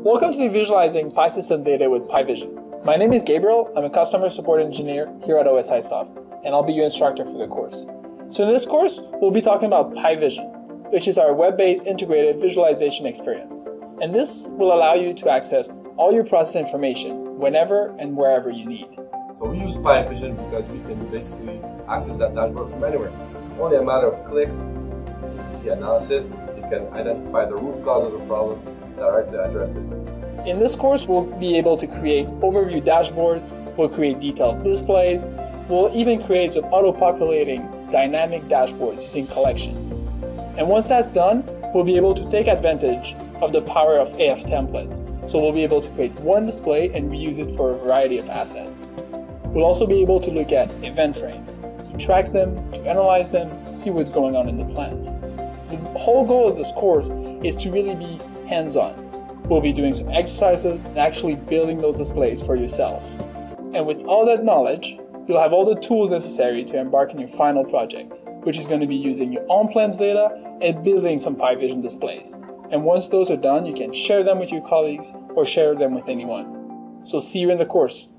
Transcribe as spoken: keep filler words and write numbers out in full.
Welcome to Visualizing Pi System Data with Pi Vision. My name is Gabriel. I'm a customer support engineer here at OSIsoft, and I'll be your instructor for the course. So in this course, we'll be talking about Pi Vision, which is our web-based integrated visualization experience. And this will allow you to access all your process information whenever and wherever you need. So we use Pi Vision because we can basically access that dashboard from anywhere. Only a matter of clicks, you see analysis, you can identify the root cause of the problem, directly address it. In this course, we'll be able to create overview dashboards, we'll create detailed displays, we'll even create some auto-populating dynamic dashboards using collections. And once that's done, we'll be able to take advantage of the power of A F templates. So we'll be able to create one display and reuse it for a variety of assets. We'll also be able to look at event frames, to track them, to analyze them, see what's going on in the plant. The whole goal of this course is to really be hands-on. We'll be doing some exercises and actually building those displays for yourself. And with all that knowledge, you'll have all the tools necessary to embark on your final project, which is going to be using your on-plans data and building some Pi Vision displays. And once those are done, you can share them with your colleagues or share them with anyone. So see you in the course.